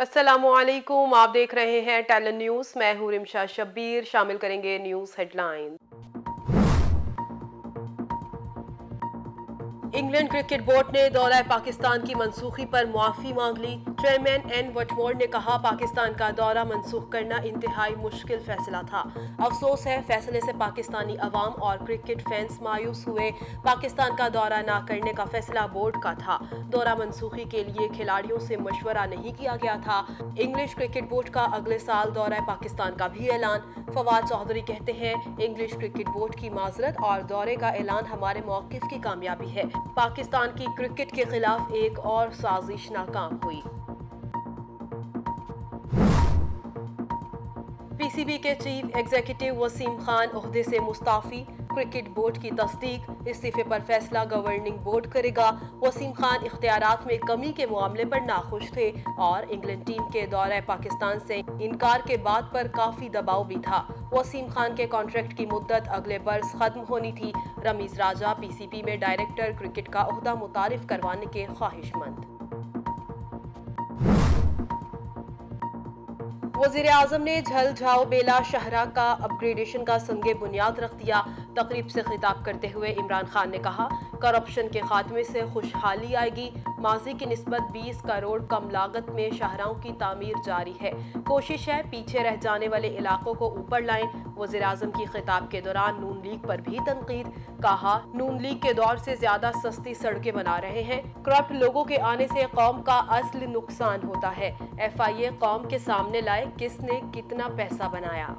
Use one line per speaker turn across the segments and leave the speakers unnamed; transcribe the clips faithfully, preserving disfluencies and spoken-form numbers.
अस्सलामुअलैकुम, आप देख रहे हैं टैलेंट न्यूज़। मैं हूं रिमशा शब्बीर। शामिल करेंगे news headline. England cricket board ने दौरा पाकिस्तान की मनसूखी पर मुआफ़ी मांग ली। चेयरमैन एन वटमोर ने कहा, पाकिस्तान का दौरा मनसूख करना इंतहाई मुश्किल फैसला था। अफसोस है, फैसले से पाकिस्तानी अवाम और क्रिकेट फैंस मायूस हुए। पाकिस्तान का दौरा ना करने का फैसला बोर्ड का था। दौरा मनसूखी के लिए खिलाड़ियों से मशवरा नहीं किया गया था। इंग्लिश क्रिकेट बोर्ड का अगले साल दौरा पाकिस्तान का भी ऐलान। फवाद चौधरी कहते हैं, इंग्लिश क्रिकेट बोर्ड की माजरत और दौरे का ऐलान हमारे मौक़िफ़ की कामयाबी है। पाकिस्तान की क्रिकेट के खिलाफ एक और साजिश नाकाम हुई। पीसीबी के चीफ एग्जीक्यूटिव वसीम खान ओहदे से मुस्ताफी। क्रिकेट बोर्ड की तस्दीक, इस्तीफे पर फैसला गवर्निंग बोर्ड करेगा। वसीम खान इख्तियारात में कमी के मामले पर नाखुश थे और इंग्लैंड टीम के दौरे पाकिस्तान से इनकार के बाद पर काफी दबाव भी था। वसीम खान के कॉन्ट्रैक्ट की मुद्दत अगले बरस खत्म होनी थी। रमीज राजा पीसीबी में डायरेक्टर क्रिकेट का ओहदा मुतारिफ करवाने के ख्वाहिशमंद। वज़ीर आज़म ने झलझाओ बेला शहरा का अपग्रेडेशन का संगे बुनियाद रख दिया। तकरीब से खिताब करते हुए इमरान खान ने कहा, करप्शन के खात्मे से खुशहाली आएगी। माजी की निस्बत बीस करोड़ कम लागत में शहरों की तामीर जारी है। कोशिश है पीछे रह जाने वाले इलाकों को ऊपर लाएं। वज़ीर आज़म की खिताब के दौरान नून लीग पर भी तनकीद। कहा, नून लीग के दौर से ज्यादा सस्ती सड़कें बना रहे हैं। करप्ट लोगों के आने से कौम का असली नुकसान होता है। एफ आई ए कौम के सामने लाए किसने कितना पैसा बनाया।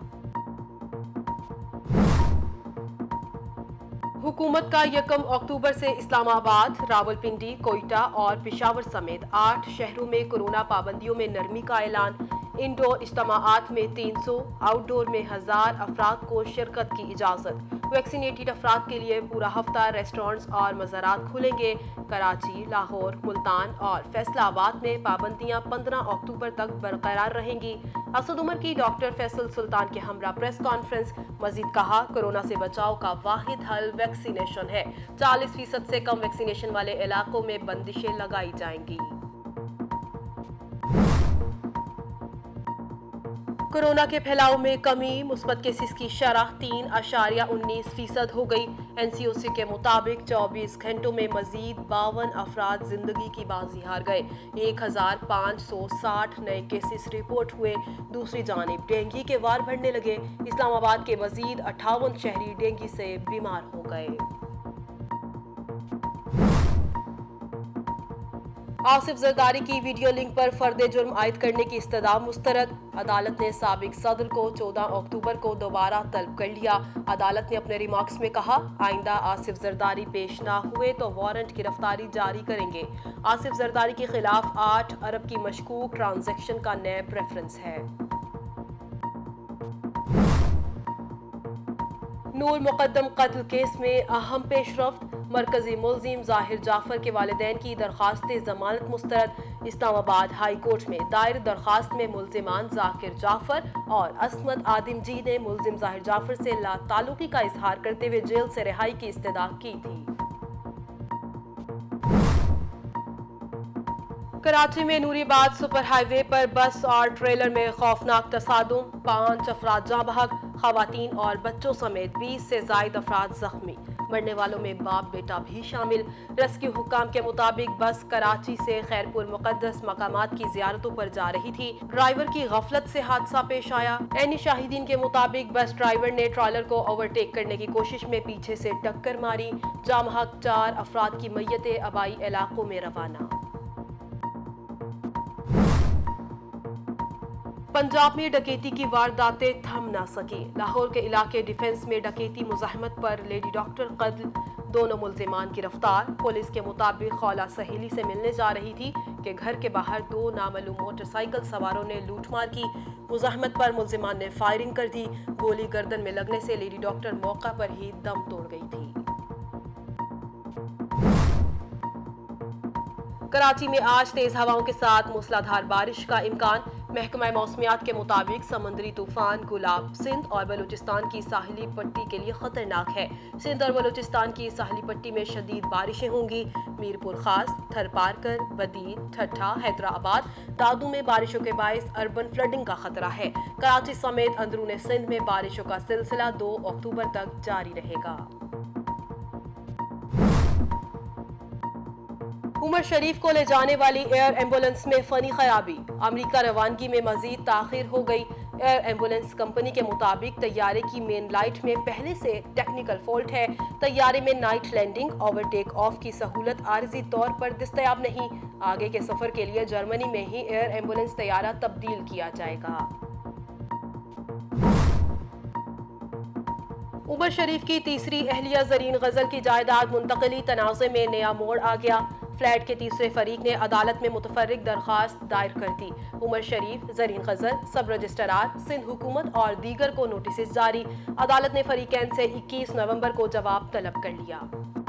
हुकूमत का यकम अक्टूबर से इस्लामाबाद, रावलपिंडी, कोयटा और पेशावर समेत आठ शहरों में कोरोना पाबंदियों में नरमी का ऐलान। इंडोर इज्तिमाआत में तीन सौ, आउटडोर में हजार अफराद को शिरकत की इजाज़त। वैक्सीनेटेड अफराद के लिए पूरा हफ्ता रेस्टोरेंट्स और मज़ारात खुलेंगे। कराची, लाहौर, मुल्तान और फैसलाबाद में पाबंदियां पंद्रह अक्टूबर तक बरकरार रहेंगी। असद उमर की डॉक्टर फैसल सुल्तान के हमरा प्रेस कॉन्फ्रेंस। मजीद कहा, कोरोना से बचाव का वाहिद हल वैक्सीनेशन है। चालीस फीसद से कम वैक्सीनेशन वाले इलाकों में बंदिशें लगाई जाएंगी। कोरोना के फैलाव में कमी, मुस्बत केसेस की शरह तीन अशारिया उन्नीस फीसद हो गई। एनसीओसी के मुताबिक चौबीस घंटों में मजीद बावन अफराद जिंदगी की बाजी हार गए। एक हजार पाँच सौ साठ नए केसेस रिपोर्ट हुए। दूसरी जानिब डेंगू के वार बढ़ने लगे। इस्लामाबाद के मजीद अट्ठावन शहरी डेंगू से बीमार हो गए। आसिफ जरदारी की वीडियो लिंक पर फर्द जुर्म आयद करने की इस्तदा मुस्तरद। अदालत ने साबिक सदर को चौदह अक्टूबर को दोबारा तलब कर लिया। अदालत ने अपने रिमार्क्स में कहा, आइंदा आसिफ जरदारी पेश ना हुए तो वारंट गिरफ्तारी जारी करेंगे। आसिफ जरदारी के खिलाफ आठ अरब की मशकूक ट्रांजैक्शन का नैब रेफरेंस है। नूर मुकद्दम कत्ल केस में अहम पेशरफ्त। मरकजी मुल्जिम जाहिर जाफर के वालिदैन की दरखास्त जमानत मुस्तरद। इस्लामाबाद हाई कोर्ट में दायर दरखास्त में मुल्जिमान जाकिर जाफर और असमत आदिम जी ने मुल्जिम जाहिर जाफर से लाताल्लुकी का इजहार करते हुए जेल से रिहाई की इस्तदा की थी। कराची में नूरीबाद सुपर हाईवे पर बस और ट्रेलर में खौफनाक तसादुम। पांच अफराद जाँ बहक, खवातीन और बच्चों समेत बीस से जायद अफराद जख्मी। मरने वालों में बाप बेटा भी शामिल। रेस्क्यू हुकाम के मुताबिक बस कराची से खैरपुर मुकद्दस मकामात की जियारतों पर जा रही थी। ड्राइवर की गफलत से हादसा पेश आया। ऐनी शाहिदीन के मुताबिक बस ड्राइवर ने ट्रॉलर को ओवरटेक करने की कोशिश में पीछे से टक्कर मारी। जाँ बहक चार अफराद की मैयतें आबाई इलाकों में रवाना। पंजाब में डकैती की वारदातें थम ना सकी। लाहौर के इलाके डिफेंस में डकैती मुजाहमत पर लेडी डॉक्टर कत्ल। दोनों मुल्जिमान गिरफ्तार। पुलिस के मुताबिक खौला सहेली से मिलने जा रही थी कि घर के बाहर दो नामालूम मोटरसाइकिल सवारों ने लूटमार की। मुजाहमत पर मुल्जिमान ने फायरिंग कर दी। गोली गर्दन में लगने से लेडी डॉक्टर मौका पर ही दम तोड़ गई थी। कराची में आज तेज हवाओं के साथ मूसलाधार बारिश का इम्कान। महकमा मौसमियात के मुताबिक समुद्री तूफान गुलाब सिंध और बलूचिस्तान की साहिली पट्टी के लिए खतरनाक है। सिंध और बलूचिस्तान की साहिली पट्टी में शदीद बारिशें होंगी। मीरपुर खास, थरपारकर, बदीन, ठट्ठा, हैदराबाद, दादू में बारिशों के बायस अर्बन फ्लडिंग का खतरा है। कराची समेत अंदरूनी सिंध में बारिशों का सिलसिला दो अक्टूबर तक जारी रहेगा। उमर शरीफ को ले जाने वाली एयर एम्बुलेंस में फनी खराबी। अमरीका रवानगी में मजीद ताखिर हो गई। एयर एम्बुलेंस कंपनी के मुताबिक तैयारे की मेन लाइट में पहले से टेक्निकल फॉल्ट है। तैयारे में नाइट लैंडिंग ओवरटेक ऑफ की सहूलत आर्जी तौर पर दस्तयाब नहीं। आगे के सफर के लिए जर्मनी में ही एयर एम्बुलेंस तैयारा तब्दील किया जाएगा। उमर शरीफ की तीसरी अहलिया जरीन गजल की जायदाद मुंतकली तनाज़े में नया मोड़ आ गया। फ्लैट के तीसरे फरीक ने अदालत में मुतफर्रिक दरख्वास्त दायर कर दी। उमर शरीफ, जरीन गजल, सब रजिस्ट्रार, सिंध हुकूमत और दीगर को नोटिस जारी। अदालत ने फरीकैन से इक्कीस नवंबर को जवाब तलब कर लिया।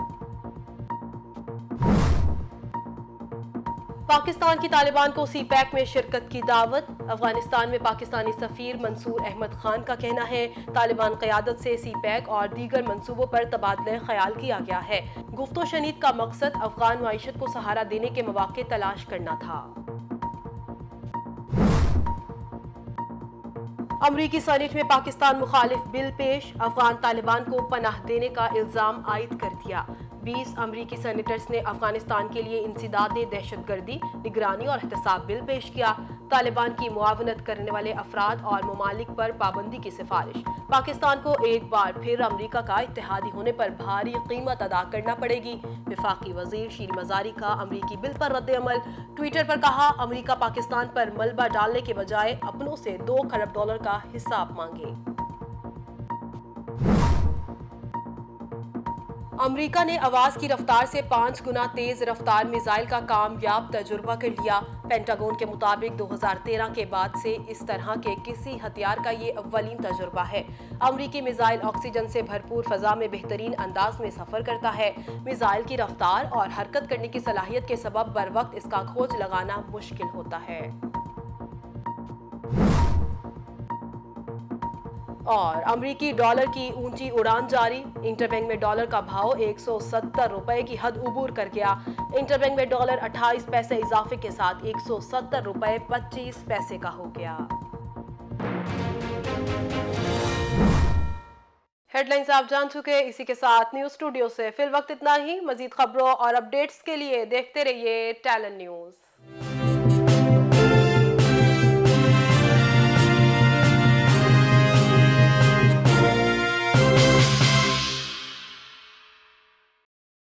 पाकिस्तान की तालिबान को सी पैक में शिरकत की दावत। अफगानिस्तान में पाकिस्तानी सफीर मंसूर अहमद खान का कहना है तालिबान क़यादत से सी पैक और दीगर मंसूबों पर तबादला ख्याल किया गया है। गुफ्तो शनीद का मकसद अफगान मईशत को सहारा देने के मौके तलाश करना था। अमरीकी सेनेट में पाकिस्तान मुखालिफ बिल पेश। अफगान तालिबान को पनाह देने का इल्जाम आयद कर दिया। बीस अमरीकी सेनेटर्स ने अफगानिस्तान के लिए इंसदाद दहशतगर्दी, निगरानी और एहतसाब बिल पेश किया। तालिबान की मुआवनत करने वाले अफराद और ममालिक पर पाबंदी की सिफारिश। पाकिस्तान को एक बार फिर अमरीका का इत्तेहादी होने पर भारी कीमत अदा करना पड़ेगी। वफाकी वजीर शीरी मजारी का अमरीकी बिल पर रद्द अमल। ट्विटर पर कहा अमरीका पाकिस्तान पर मलबा डालने के बजाय अपनों से दो खरब डॉलर का हिसाब मांगे। अमरीका ने आवाज की रफ्तार से पांच गुना तेज रफ्तार मिसाइल का कामयाब तजुर्बा कर लिया। पेंटागन के मुताबिक दो हज़ार तेरह के बाद से इस तरह के किसी हथियार का ये अव्वलीन तजुर्बा है। अमरीकी मिसाइल ऑक्सीजन से भरपूर फजा में बेहतरीन अंदाज में सफर करता है। मिसाइल की रफ्तार और हरकत करने की सलाहियत के सबब बर वक्त इसका खोज लगाना मुश्किल होता है। और अमरीकी डॉलर की ऊंची उड़ान जारी। इंटरबैंक में डॉलर का भाव एक सौ सत्तर रुपए की हद उबूर कर गया। इंटरबैंक में डॉलर अट्ठाईस पैसे इजाफे के साथ एक सौ सत्तर रुपए पच्चीस पैसे का हो गया। हेडलाइंस आप जान चुके। इसी के साथ न्यूज स्टूडियो से फिल वक्त इतना ही। मजीद खबरों और अपडेट्स के लिए देखते रहिए टैलेंट न्यूज।